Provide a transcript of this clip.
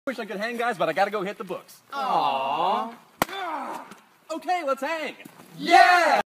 Wish I could hang, guys, but I gotta go hit the books. Aww. Okay, let's hang. Yeah!